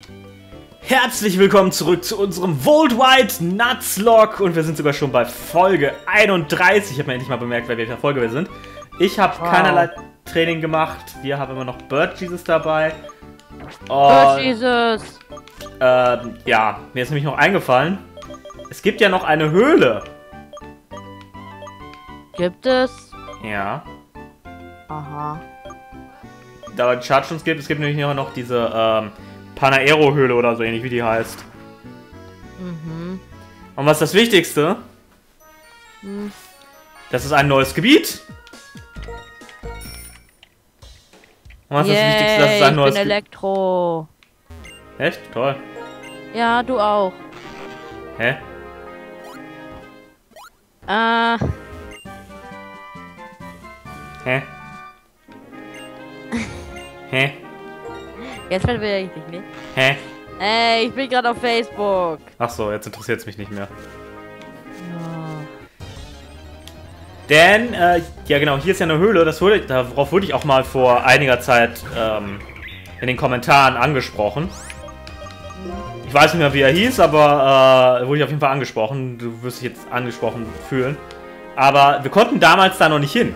Herzlich willkommen zurück zu unserem Worldwide Nuzlocke und wir sind sogar schon bei Folge 31. Ich habe mir endlich mal bemerkt, bei welcher Folge wir sind. Ich habe keinerlei Training gemacht. Wir haben immer noch Bird Jesus dabei. Bird Jesus! Ja, mir ist nämlich noch eingefallen, es gibt ja noch eine Höhle. Gibt es? Ja. Aha. Da die Chat uns gibt, es gibt nämlich noch diese Panaero-Höhle oder so ähnlich, wie die heißt. Mhm. Und was ist das Wichtigste? Das ist ein neues Gebiet. Und was ist das Wichtigste? Das ist ein neues Gebiet. Elektro. Echt? Toll. Ja, du auch. Hä? Hä? Hä? Jetzt fällt mir richtig nicht. Hä? Ey, ich bin gerade auf Facebook. Ach so, jetzt interessiert es mich nicht mehr. Ja. Denn, ja genau, hier ist ja eine Höhle, darauf wurde ich auch mal vor einiger Zeit in den Kommentaren angesprochen. Ich weiß nicht mehr, wie er hieß, aber wurde ich auf jeden Fall angesprochen. Du wirst dich jetzt angesprochen fühlen. Aber wir konnten damals da noch nicht hin.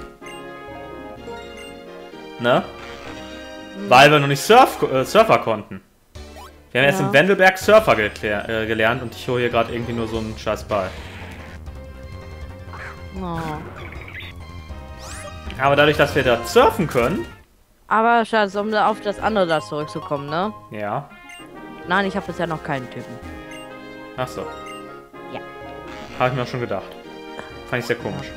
Ne? Weil wir noch nicht Surfer konnten. Wir haben erst im Wendelberg Surfer gelernt und ich hole hier gerade irgendwie nur so einen scheiß Ball. Oh. Aber dadurch, dass wir da surfen können... Aber Schatz, um auf das andere da zurückzukommen, ne? Ja. Nein, ich habe bisher noch keinen Typen. Ach so. Ja. Habe ich mir auch schon gedacht. Fand ich sehr komisch.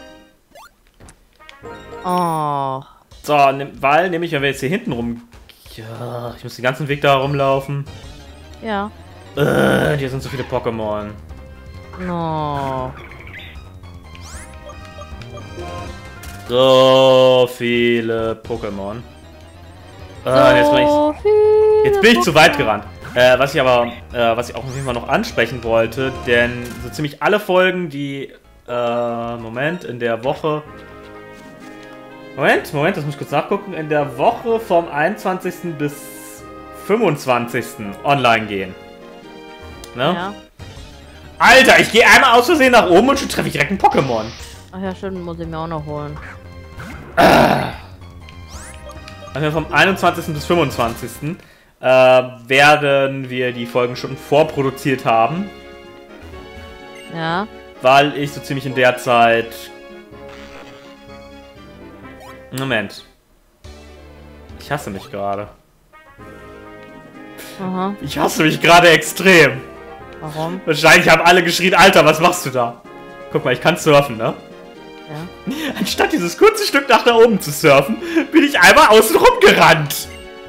Oh. So, weil nämlich, wenn wir jetzt hier hinten rum... Ja, ich muss den ganzen Weg da rumlaufen. Ja. Hier sind so viele Pokémon. No. So viele Pokémon. Jetzt bin ich zu weit gerannt. Was ich auch auf jeden Fall noch ansprechen wollte, denn so ziemlich alle Folgen, die, Moment, in der Woche... Moment, das muss ich kurz nachgucken. In der Woche vom 21. bis 25. online gehen. Ne? Ja. Alter, ich gehe einmal aus Versehen nach oben und schon treffe ich direkt einen Pokémon. Ach ja, stimmt, muss ich mir auch noch holen. Also vom 21. bis 25. Werden wir die Folgen schon vorproduziert haben. Ja. Weil ich so ziemlich in der Zeit... Moment. Ich hasse mich gerade. Aha. Ich hasse mich gerade extrem. Warum? Wahrscheinlich haben alle geschrien, Alter, was machst du da? Guck mal, ich kann surfen, ne? Ja. Anstatt dieses kurze Stück nach da oben zu surfen, bin ich einmal außen rum gerannt.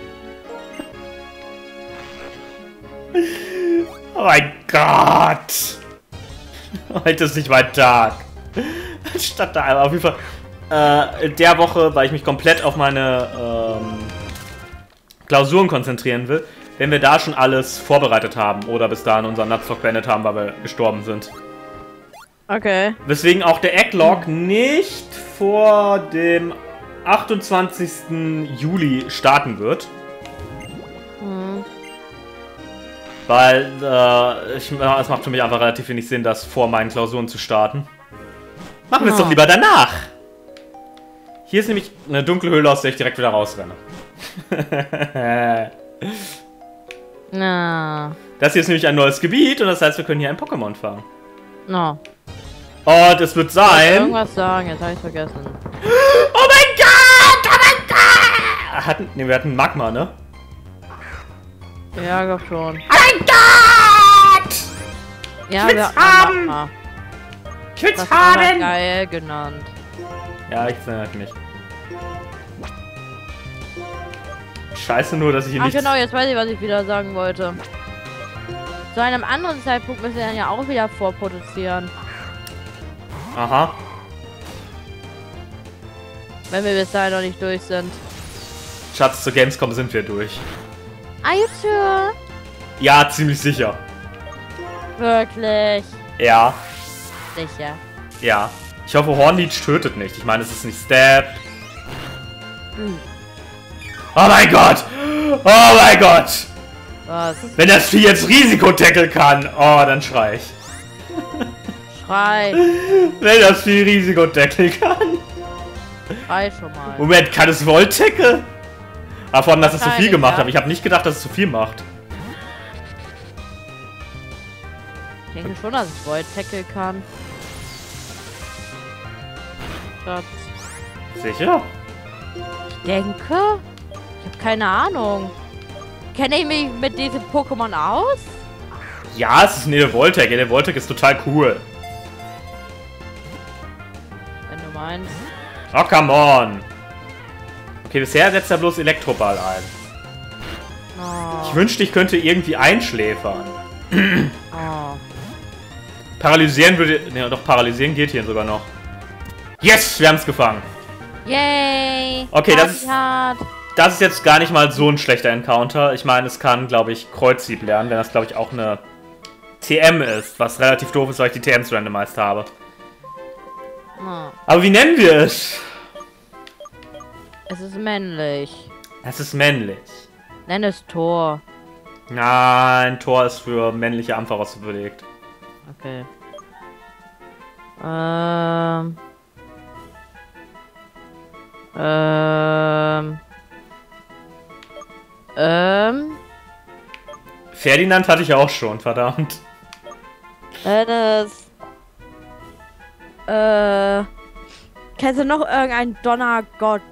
Oh mein Gott. Heute ist nicht mein Tag. Anstatt da einmal auf jeden Fall... in der Woche, weil ich mich komplett auf meine Klausuren konzentrieren will, wenn wir da schon alles vorbereitet haben oder bis dahin unseren Nuzlocke beendet haben, weil wir gestorben sind. Okay. Weswegen auch der Egglog nicht vor dem 28. Juli starten wird. Weil es macht für mich einfach relativ wenig Sinn, das vor meinen Klausuren zu starten. Machen wir es doch lieber danach. Hier ist nämlich eine dunkle Höhle, aus der ich direkt wieder rausrenne. Na. Das hier ist nämlich ein neues Gebiet und das heißt, wir können hier ein Pokémon fangen. No. Und es wird sein... Irgendwas sagen, jetzt habe ich vergessen. Oh mein Gott! Oh mein Gott! Wir hatten Magma, ne? Ja, glaub schon. Oh mein Gott! Ja, ich will's haben! Magma. Ich will's Das haben! war geil genannt. Ja, ich erinnere mich. Scheiße nur, dass ich hier Ach nicht... genau, jetzt weiß ich, was ich wieder sagen wollte. Zu einem anderen Zeitpunkt müssen wir dann ja auch wieder vorproduzieren. Aha. Wenn wir bis dahin noch nicht durch sind. Schatz, zur Gamescom sind wir durch. Are you sure? Ja, ziemlich sicher. Wirklich? Ja. Sicher. Ja. Ich hoffe, Hornleech tötet nicht. Ich meine, es ist nicht Stab. Oh mein Gott! Oh mein Gott! Was? Wenn das Vieh jetzt Risikotackle kann, oh, dann schrei ich. Schrei. Wenn das Vieh Risikotackle kann. Schrei schon mal. Moment, kann es Volt-Tackle? Aber vor allem, dass es zu viel gemacht ja. hat. Ich habe nicht gedacht, dass es zu viel macht. Ich denke schon, dass es Void Tackle kann. Schatz. Sicher? Ich denke? Ich habe keine Ahnung. Kenne ich mich mit diesem Pokémon aus? Ja, es ist eine Voltec. Der Voltec ist total cool. Wenn du meinst. Oh, come on. Okay, bisher setzt er bloß Elektroball ein. Oh. Ich wünschte, ich könnte irgendwie einschläfern. Oh. Paralysieren würde... Ne, doch, paralysieren geht hier sogar noch. Yes, wir haben es gefangen. Yay! Okay, hart. Das ist jetzt gar nicht mal so ein schlechter Encounter. Ich meine, es kann, glaube ich, Kreuzhieb lernen, wenn das, glaube ich, auch eine TM ist. Was relativ doof ist, weil ich die TMs randomized habe. Oh. Aber wie nennen wir es? Es ist männlich. Es ist männlich. Nenn es Tor. Nein, Tor ist für männliche Ampharos belegt. Okay. Ferdinand hatte ich ja auch schon, verdammt. Das. Kennst du noch irgendeinen Donnergott?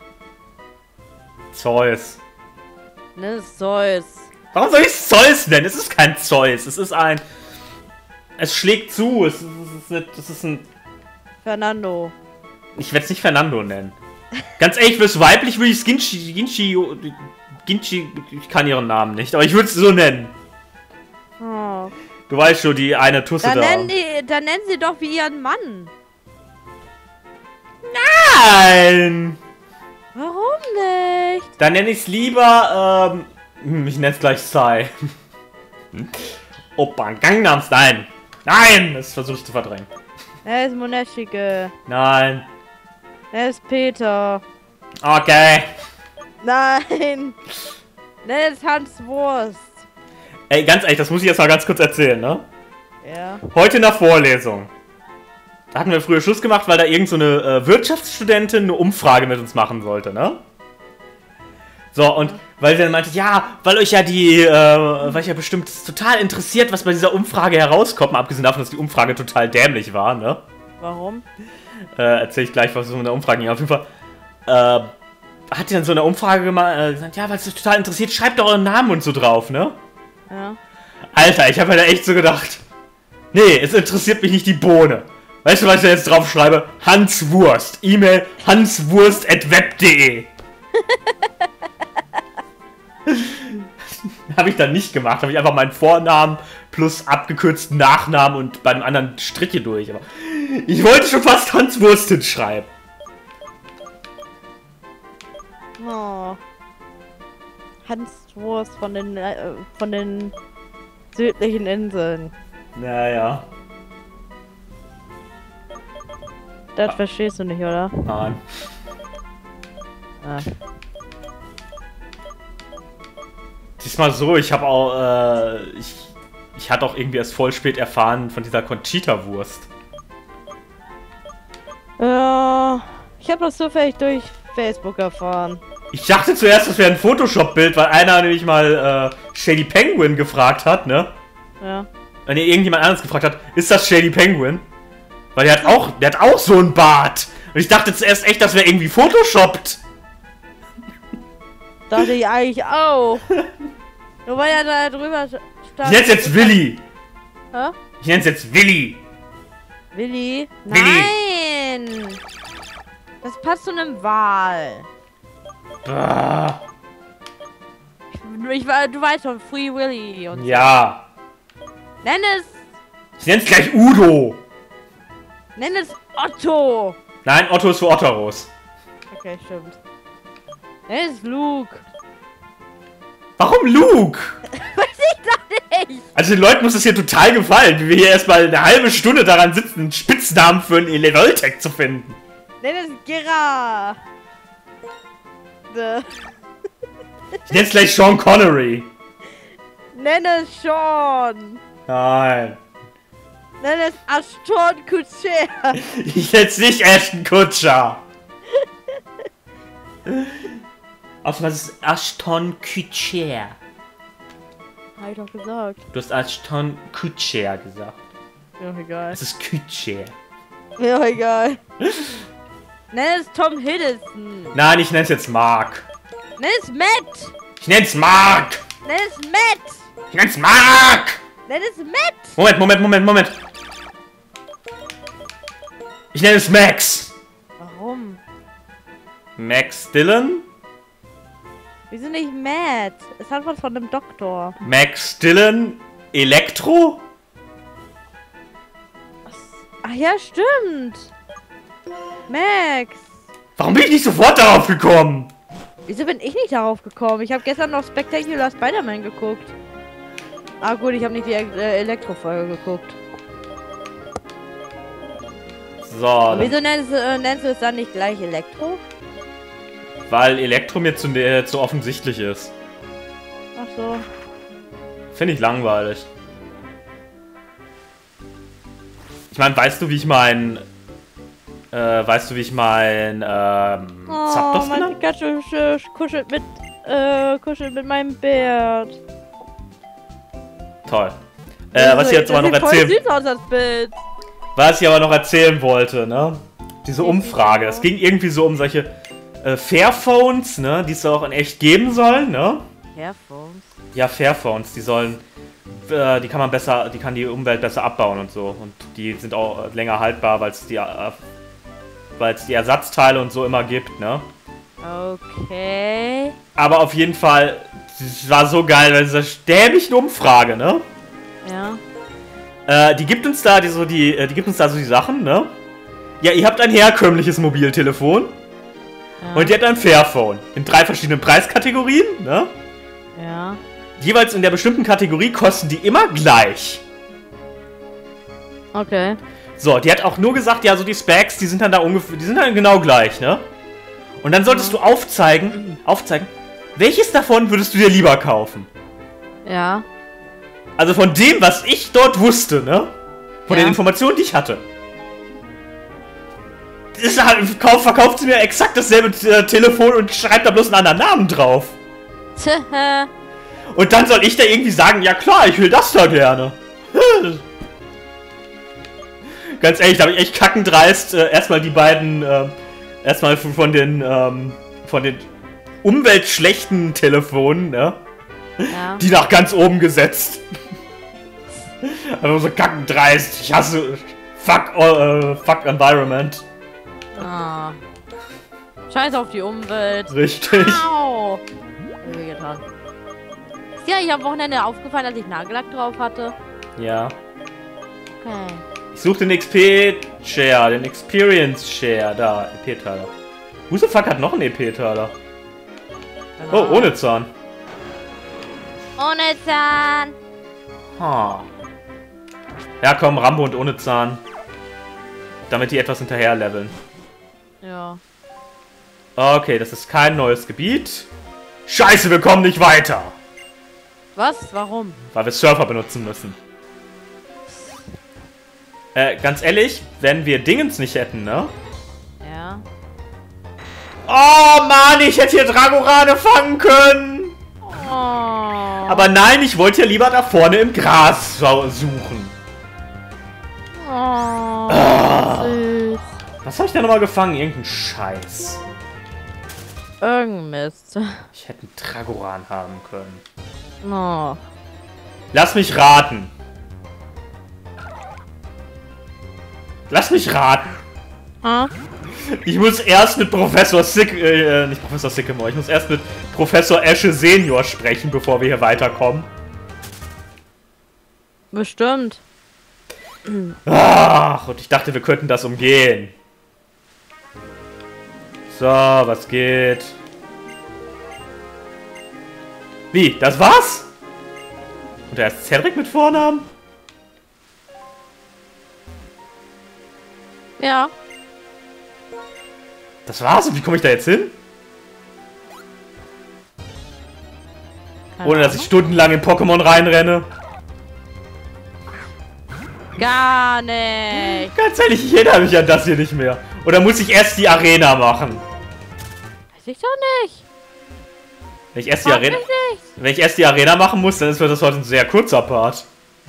Zeus. Ne, Zeus. Warum soll ich Zeus nennen? Es ist kein Zeus. Es ist ein... Es schlägt zu. Es ist ein... Fernando. Ich werde es nicht Fernando nennen. Ganz ehrlich, fürs weiblich würde ich es Ginchi... Ich kann ihren Namen nicht, aber ich würde es so nennen. Oh. Du weißt schon, die eine Tusse da. Dann nennen sie doch wie ihren Mann. Nein! Warum nicht? Dann nenne ich es lieber, ich nenne es gleich Sai. Opa, Gangnam Style. Nein! Das versuche ich zu verdrängen. Er ist Moneschike. Nein. Er ist Peter. Okay. Nein. Nenn es Hans Wurst. Ey, ganz ehrlich, das muss ich jetzt mal ganz kurz erzählen, ne? Ja. Heute in der Vorlesung. Da hatten wir früher Schluss gemacht, weil da irgend so eine Wirtschaftsstudentin eine Umfrage mit uns machen sollte, ne? So, und weil sie dann meinte, ja, weil euch ja weil ich ja bestimmt total interessiert, was bei dieser Umfrage herauskommt, mal abgesehen davon, dass die Umfrage total dämlich war, ne? Warum? Erzähl ich gleich, was so in der Umfrage ging. Auf jeden Fall, hat die dann so eine Umfrage gesagt, ja, weil es euch total interessiert, schreibt doch euren Namen und so drauf, ne? Ja. Alter, ich habe mir da echt so gedacht, nee, es interessiert mich nicht die Bohne. Weißt du, was ich da jetzt drauf schreibe? Hans Wurst. E-Mail hanswurst@web.de. Habe ich dann nicht gemacht. Habe ich einfach meinen Vornamen plus abgekürzten Nachnamen und beim anderen Striche durch. Aber ich wollte schon fast Hans Wurst hinschreiben. Oh. Hans Wurst von den südlichen Inseln. Naja. Das verstehst du nicht, oder? Nein. Ah. Diesmal so, ich habe auch, ich hatte auch irgendwie erst voll spät erfahren von dieser Conchita-Wurst. Ja, ich habe das zufällig durch Facebook erfahren. Ich dachte zuerst, das wäre ein Photoshop-Bild, weil einer nämlich mal Shady Penguin gefragt hat, ne? Ja. Wenn irgendjemand anderes gefragt hat, ist das Shady Penguin? Weil der hat auch so einen Bart. Und ich dachte zuerst echt, das wäre irgendwie photoshoppt. Dachte ich eigentlich auch. Nur weil er da drüber stand. Ich nenn's jetzt Willi. Hä? Ich nenn's jetzt Willi. Willi? Willi. Nein! Das passt zu einem Wal. Ah, Du weißt schon, Free Willy und so. ja. Nenn es. Ich nenn's gleich Udo. Nenn es Otto. Nein, Otto ist für Otteros. Okay, stimmt. Nenn es Luke. Warum Luke? Weiß ich doch nicht. Also den Leuten muss es hier total gefallen, wie wir hier erstmal eine halbe Stunde daran sitzen, einen Spitznamen für einen Elevoltec zu finden. Nenn es Gira. Ich nenn's gleich Sean Connery. Nenn es schon. Nein. Nenn es Ashton Kutcher. Ich nenn's nicht Ashton Kutscher. Außerdem ist es Ashton Kutcher. Hab ich doch gesagt. Du hast Ashton Kutcher gesagt. Mir doch egal. Es ist Kutcher. Mir doch egal. Nenn es Tom Hiddleston. Nein, ich nenn's jetzt Mark. Nenn es Matt. Ich nenn's Mark. Nenn es Matt. Ich nenn's Mark. Nenn es Matt. Moment. Ich nenne es Max. Warum? Max Dillon? Wieso nicht Matt? Es hat was von einem Doktor. Max Dillon Elektro? Ach ja, stimmt. Max. Warum bin ich nicht sofort darauf gekommen? Wieso bin ich nicht darauf gekommen? Ich habe gestern noch Spectacular Spider-Man geguckt. Ah gut, ich habe nicht die Elektro-Folge geguckt. So. Wieso nennst du es dann nicht gleich Elektro? Weil Elektro mir zu offensichtlich ist. Ach so. Finde ich langweilig. Ich meine, weißt du, wie ich mein Zapdos mein genannt? Pikachu kuschelt mit meinem Bärt. Toll. Was ich jetzt aber noch erzählen... Voll süß aus, das Bild. Was ich aber noch erzählen wollte, ne? Diese Umfrage. Es ging irgendwie so um solche Fairphones, ne? Die es auch in echt geben sollen, ne? Fairphones? Ja, Fairphones. Die sollen... die kann man besser... Die kann die Umwelt besser abbauen und so. Und die sind auch länger haltbar, weil es die Ersatzteile und so immer gibt, ne? Okay. Aber auf jeden Fall... Das war so geil, weil diese dämlichen Umfrage, ne? Ja. Die gibt uns da so die Sachen, ne? Ja, ihr habt ein herkömmliches Mobiltelefon. Ja. Und ihr habt ein Fairphone. In 3 verschiedenen Preiskategorien, ne? Ja. Jeweils in der bestimmten Kategorie kosten die immer gleich. Okay. So, die hat auch nur gesagt, ja, so die Specs, die sind dann da ungefähr, die sind dann genau gleich, ne? Und dann solltest du aufzeigen, welches davon würdest du dir lieber kaufen? Ja. Also von dem, was ich dort wusste, ne? Von den Informationen, die ich hatte. Ist halt, verkauft sie mir exakt dasselbe Telefon und schreibt da bloß einen anderen Namen drauf. Und dann soll ich da irgendwie sagen, ja klar, ich will das da gerne. Ganz ehrlich, da habe ich echt kackendreist erstmal die beiden, erstmal von den umweltschlechten Telefonen, ne? Ja. Die nach ganz oben gesetzt. Also so kackendreist. Ich hasse fuck Environment. Ah. Scheiß auf die Umwelt. Richtig. Au. Getan. Ist dir eigentlich am Wochenende aufgefallen, dass ich Nagellack drauf hatte? Ja. Okay. Ich suche den XP-Share, den Experience-Share. Da, EP-Teiler. Who the fuck hat noch einen EP-Teiler? Oh, ohne Zahn. Ohne Zahn. Ha. Ja, komm, Rambo und ohne Zahn. Damit die etwas hinterher leveln. Ja. Okay, das ist kein neues Gebiet. Scheiße, wir kommen nicht weiter. Was? Warum? Weil wir Surfer benutzen müssen. Ganz ehrlich, wenn wir Dingens nicht hätten, ne? Ja. Oh Mann, ich hätte hier Dragorane fangen können. Oh. Aber nein, ich wollte ja lieber da vorne im Gras suchen. Oh. Süß. Was habe ich da nochmal gefangen? Irgendein Scheiß. Irgend Mist. Ich hätte einen Dragoran haben können. Oh. Lass mich raten. Lass mich raten. Ah? Ich muss erst mit Professor nicht Professor Sycamore, ich muss erst mit Professor Esche Senior sprechen, bevor wir hier weiterkommen. Bestimmt. Ach, und ich dachte, wir könnten das umgehen. So, was geht? Wie, das war's? Und er ist Cedric mit Vornamen? Ja. Das war's? Und wie komme ich da jetzt hin? Ohne dass ich stundenlang in Pokémon reinrenne. Gar nicht. Ganz ehrlich, ich erinnere mich an das hier nicht mehr. Oder muss ich erst die Arena machen? Weiß ich doch nicht. Wenn ich erst die Arena machen muss, dann wird das heute ein sehr kurzer Part.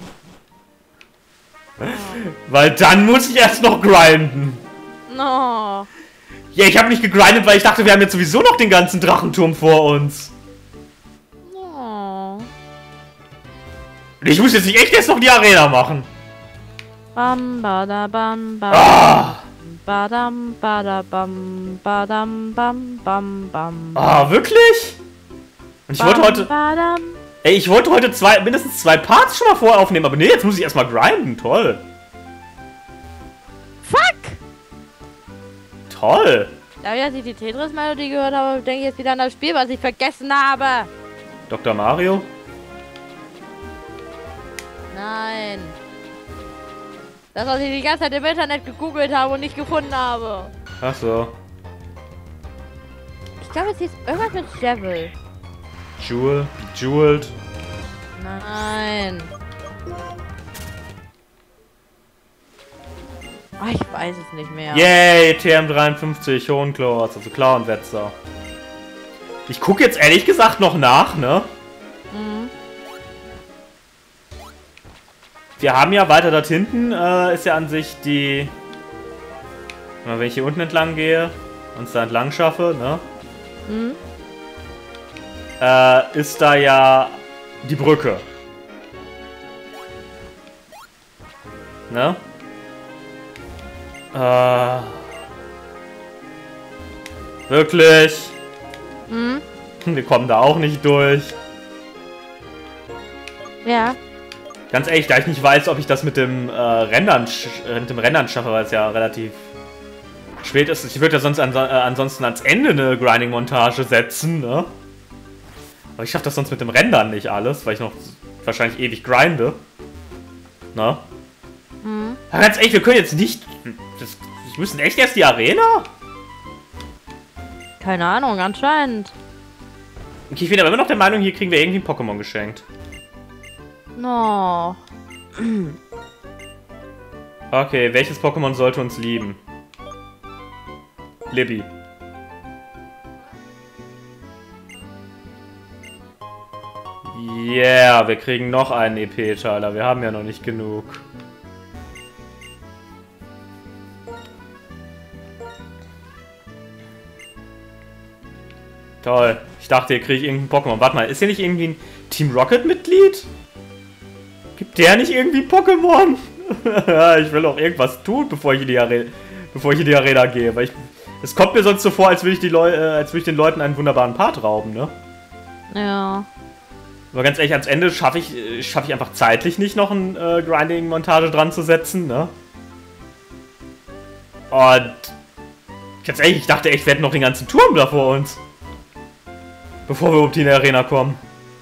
Oh. Weil dann muss ich erst noch grinden. No. Ja, ich habe nicht gegrindet, weil ich dachte, wir haben jetzt sowieso noch den ganzen Drachenturm vor uns. No. Ich muss jetzt nicht echt erst noch die Arena machen. Bam, bada, bam, bam. Ah! Badam, bada, bam, badam, bam, bam, bam. Ah, wirklich? Und ich wollte heute... Badam. Ey, ich wollte heute mindestens 2 Parts schon mal vorher aufnehmen, aber nee, jetzt muss ich erstmal grinden. Toll. Fuck! Toll. Da ich, als ich die Tetris-Melodie gehört habe, denke ich jetzt wieder an das Spiel, was ich vergessen habe. Dr. Mario? Nein. Das, was ich die ganze Zeit im Internet gegoogelt habe und nicht gefunden habe. Ach so. Ich glaube, es hieß irgendwas mit Devil. Jeweled. Nein. Oh, ich weiß es nicht mehr. Yay, TM53, Hohenklaus, also Klauenwetzer. Ich gucke jetzt ehrlich gesagt noch nach, ne? Mhm. Wir haben ja weiter dort hinten, ist ja an sich die... Wenn ich hier unten entlang gehe und es da entlang schaffe, ne? Mhm. Ist da ja die Brücke. Ne? Wirklich? Mhm. Wir kommen da auch nicht durch. Ja. Ganz ehrlich, da ich nicht weiß, ob ich das mit dem Rendern schaffe, weil es ja relativ spät ist. Ich würde ja sonst ansonsten ans Ende eine Grinding-Montage setzen, ne? Aber ich schaffe das sonst mit dem Rendern nicht alles, weil ich noch wahrscheinlich ewig grinde. Ne? Mhm. Aber ganz ehrlich, wir können jetzt nicht... Wir müssen echt erst die Arena? Keine Ahnung, anscheinend. Okay, ich bin aber immer noch der Meinung, hier kriegen wir irgendwie ein Pokémon geschenkt. No. Okay, welches Pokémon sollte uns lieben? Libby. Yeah, wir kriegen noch einen EP-Teiler. Wir haben ja noch nicht genug. Toll. Ich dachte, hier kriege ich irgendein Pokémon. Warte mal, ist hier nicht irgendwie ein Team Rocket-Mitglied? Gibt der nicht irgendwie Pokémon? Ich will auch irgendwas tun, bevor ich in die Arena gehe. Weil es kommt mir sonst so vor, als würde ich den Leuten einen wunderbaren Part rauben, ne? Ja. Aber ganz ehrlich, ans Ende schaffe ich einfach zeitlich nicht noch eine Grinding-Montage dran zu setzen, ne? Und ganz ehrlich, ich dachte echt, wir hätten noch den ganzen Turm da vor uns. Bevor wir überhaupt in die Arena kommen.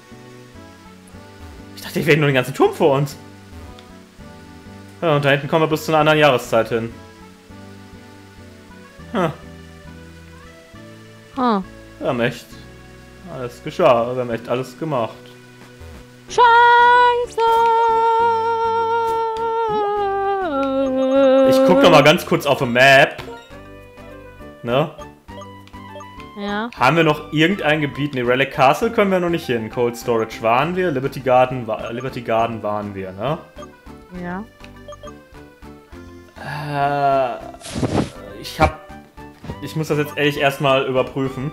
Ich dachte, wir hätten nur den ganzen Turm vor uns. Ja, und da hinten kommen wir bis zu einer anderen Jahreszeit hin. Hm. Huh. Wir haben echt alles geschah. Wir haben echt alles gemacht. Scheiße! Ich guck noch mal ganz kurz auf die Map. Ne? Ja. Haben wir noch irgendein Gebiet? Ne, Relic Castle können wir noch nicht hin. Cold Storage waren wir. Liberty Garden waren wir, ne? Ja. Ich muss das jetzt ehrlich erstmal überprüfen.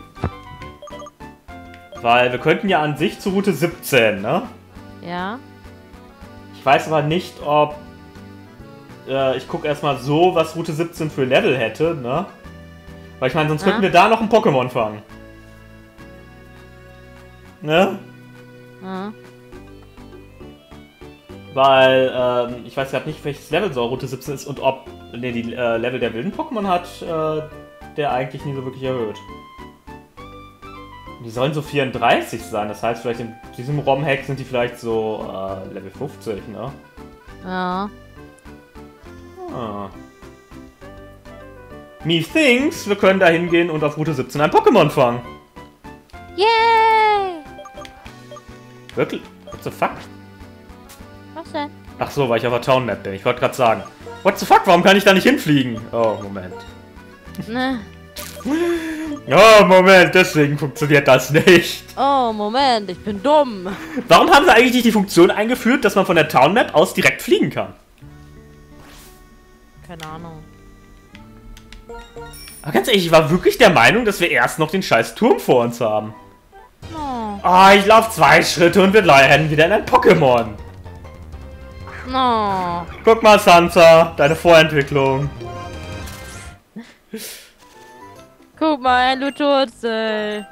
Weil wir könnten ja an sich zur Route 17, ne? Ja. Ich weiß aber nicht, ob... ich gucke erstmal so, was Route 17 für Level hätte, ne? Weil ich meine, sonst könnten wir da noch ein Pokémon fangen. Ne? Ja. Weil, ich weiß gerade nicht, welches Level so Route 17 ist und ob die Level der wilden Pokémon hat, der eigentlich nie so wirklich erhöht. Die sollen so 34 sein, das heißt, vielleicht in diesem ROM-Hack sind die vielleicht so Level 50, ne? Ja. Ah. Methinks, wir können da hingehen und auf Route 17 ein Pokémon fangen. Yay! Wirklich? What the fuck? Was denn? Ach so, weil ich auf der Town Map bin. Ich wollte gerade sagen. What the fuck? Warum kann ich da nicht hinfliegen? Oh, Moment. Ne. Oh, Moment. Deswegen funktioniert das nicht. Oh, Moment. Ich bin dumm. Warum haben sie eigentlich nicht die Funktion eingeführt, dass man von der Town Map aus direkt fliegen kann? Keine Ahnung. Aber ganz ehrlich, ich war wirklich der Meinung, dass wir erst noch den scheiß Turm vor uns haben. No. Oh, ich laufe 2 Schritte und wir rennen wieder in ein Pokémon. No. Guck mal, Sansa, deine Vorentwicklung. Guck mal, ein Luturzel.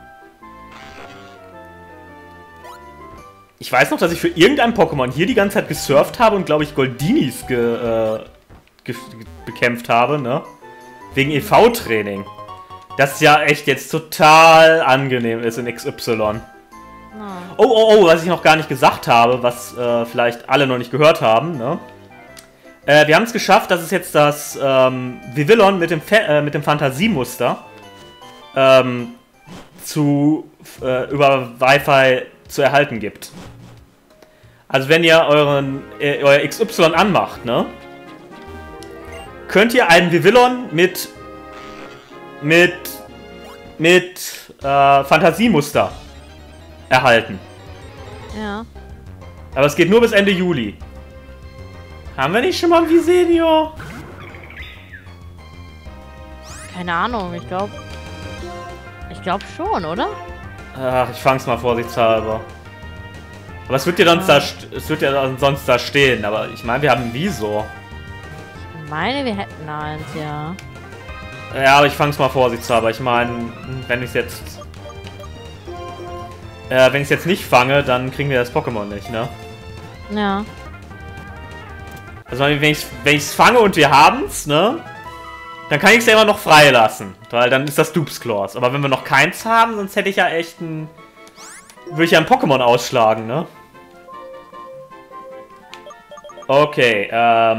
Ich weiß noch, dass ich für irgendein Pokémon hier die ganze Zeit gesurft habe und, glaube ich, Goldinis bekämpft habe, ne? Wegen EV-Training. Das ja echt jetzt total angenehm ist in XY. No. Oh, was ich noch gar nicht gesagt habe, was vielleicht alle noch nicht gehört haben, ne? Wir haben es geschafft, dass es jetzt das Vivillon mit dem Fantasiemuster über Wi-Fi zu erhalten gibt. Also wenn ihr euer XY anmacht, ne? Könnt ihr einen Vivillon mit Fantasiemuster erhalten. Ja. Aber es geht nur bis Ende Juli. Haben wir nicht schon mal ein Visenior? Keine Ahnung, ich glaube schon, oder? Ach, ich fang's mal vorsichtshalber. Aber es wird ja sonst da stehen. Aber ich meine, wir haben ein Visor. Ich meine, wir hätten eins, ja. Ja, aber ich fang's mal vorsichtshalber. Ich meine, wenn ich es jetzt nicht fange, dann kriegen wir das Pokémon nicht, ne? Ja. Also wenn ich's fange und wir haben's, ne? Dann kann ich es ja immer noch freilassen. Weil dann ist das Dupsclaws. Aber wenn wir noch keins haben, sonst hätte ich ja echt würde ich ja ein Pokémon ausschlagen, ne? Okay,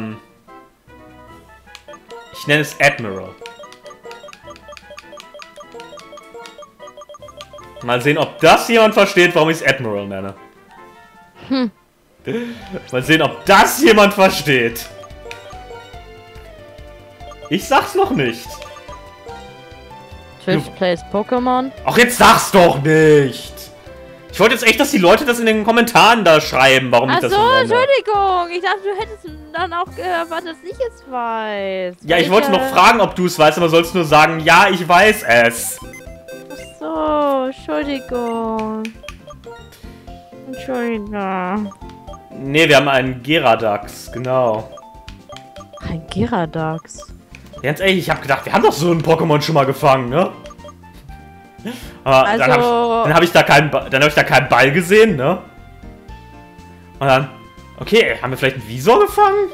ich nenne es Admiral. Mal sehen, ob das jemand versteht, warum ich es Admiral nenne. Mal sehen, ob das jemand versteht. Ich sag's noch nicht. Twitch plays Pokémon. Ach, jetzt sag's doch nicht. Ich wollte jetzt echt, dass die Leute das in den Kommentaren da schreiben, warum ich das so nenne. Entschuldigung. Ich dachte, du hättest dann auch erwartet, dass ich es weiß. Ja, ich wollte noch fragen, ob du es weißt, aber sollst nur sagen, ja, ich weiß es. Ach so, Entschuldigung. Entschuldigung. Nee, wir haben einen Geradax, genau. Ein Geradax. Ganz ehrlich, ich habe gedacht, wir haben doch so ein Pokémon schon mal gefangen, ne? Aber Also, dann habe ich da keinen Ball gesehen, ne? Und dann, okay, haben wir vielleicht einen Visor gefangen?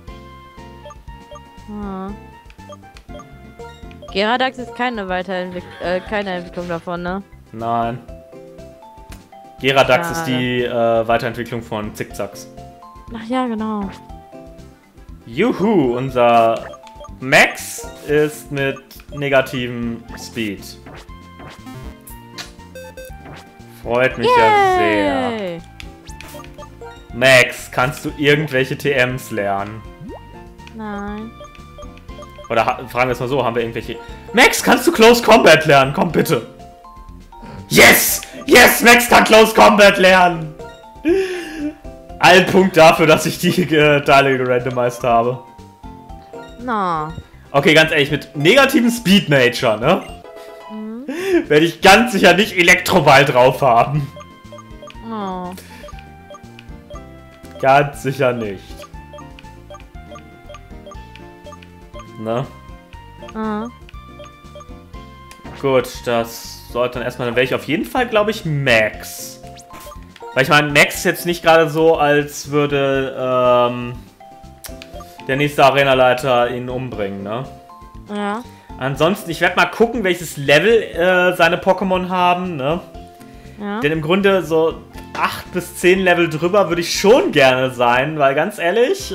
Geradax ist keine Entwicklung davon, ne? Nein. Geradax ist die Weiterentwicklung von Zickzacks. Ach ja, genau. Juhu, unser Max ist mit negativem Speed. Freut mich ja sehr. Max, kannst du irgendwelche TMs lernen? Nein. Oder fragen wir es mal so, haben wir irgendwelche... Max, kannst du Close Combat lernen? Komm bitte. Yes! Yes, Max kann Close Combat lernen! Ein Punkt dafür, dass ich die Teile gerandomized habe. Na. Okay, ganz ehrlich, mit negativem Speed Nature, ne? Werde ich ganz sicher nicht Elektroball drauf haben. Oh. Ganz sicher nicht. Ne? Gut, das sollte dann erstmal, dann wäre ich auf jeden Fall, glaube ich, Max. Weil ich meine, Max ist jetzt nicht gerade so, als würde der nächste Arenaleiter ihn umbringen, ne? Ja. Ansonsten, ich werde mal gucken, welches Level seine Pokémon haben, ne? Ja. Denn im Grunde so 8 bis 10 Level drüber würde ich schon gerne sein, weil ganz ehrlich,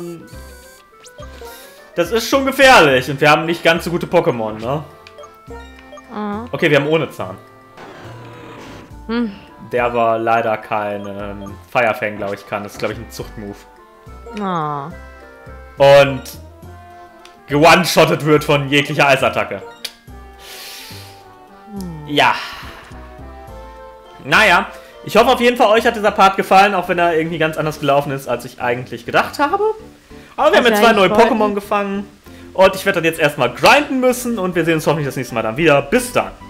das ist schon gefährlich und wir haben nicht ganz so gute Pokémon, ne? Okay, wir haben ohne Zahn. der aber leider kein Fire Fang, glaube ich, kann. Das ist, glaube ich, ein Zuchtmove. Ah. Und ge-one-shottet wird von jeglicher Eisattacke. Ja. Naja, ich hoffe auf jeden Fall, euch hat dieser Part gefallen, auch wenn er irgendwie ganz anders gelaufen ist, als ich eigentlich gedacht habe. Aber wir haben jetzt 2 neue Pokémon gefangen. Und ich werde dann jetzt erstmal grinden müssen und wir sehen uns hoffentlich das nächste Mal dann wieder. Bis dann.